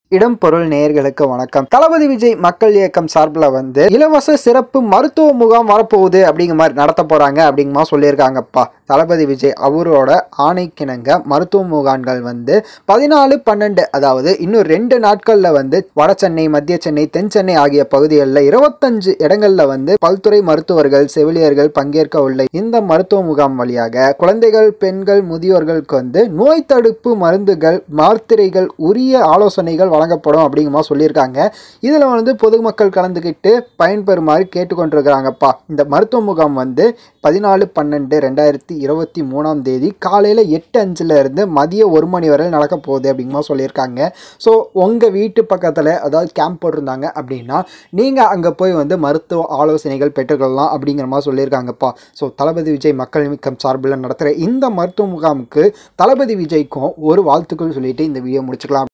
இடம் பொருள் நேயர்களுக்கு வணக்கம். தளபதி விஜய் மக்கள் இயக்கம் சார்பில் இலவச சிறப்பு மருத்துவ முகாம் வரப்போகுது அப்படிங்கிற மாதிரி நடத்த போறாங்க அப்படிங்கிற மாதிரி சொல்லியிருக்காங்கப்பா. தளபதி விஜய் அவரோட ஆணைக்கிணங்க மருத்துவ முகாம்கள் 14-12 அதாவது இன்னும் 2 நாட்கள்ல வட சென்னை, மத்திய சென்னை, தென் சென்னை ஆகிய பகுதிகளில் 25 இடங்கள்ல பல்துறை மருத்துவர்கள், செவிலியர்கள் பங்கேற்க உள்ள இந்த மருத்துவ முகாம் வழியாக குழந்தைகள், பெண்கள், முதியோர்களுக்கு நோய் தடுப்பு மருந்துகள், மாத்திரைகள், உரிய ஆலோசனைகள் வழங்கப்படும் அப்படிங்கிற சொல்லியிருக்காங்க. இதுல பொதுமக்கள் கலந்துக்கிட்டு பயன்பெறுமாறு கேட்டுக்கொண்டிருக்கிறாங்கப்பா. இந்த மருத்துவ முகாம் 14-12-2023 காலையில 8:05 இருந்து மதியம் 1 மணி வரை நடக்க போகுது அப்படிங்கிற சொல்லியிருக்காங்க. ஸோ உங்க வீட்டு பக்கத்துல அதாவது கேம்ப் போட்டிருந்தாங்க அப்படின்னா நீங்க அங்க போய் மருத்துவ ஆலோசனைகள் பெற்றுக்கொள்ளலாம் அப்படிங்கிற மாதிரி சொல்லியிருக்காங்கப்பா. ஸோ தளபதி விஜய் மக்கள் இயக்கம் சார்பில் நடத்துகிற இந்த மருத்துவ முகாமுக்கு தளபதி விஜய்க்கும் ஒரு வாழ்த்துக்கள் சொல்லிட்டு இந்த வீடியோ முடிச்சுக்கலாம்.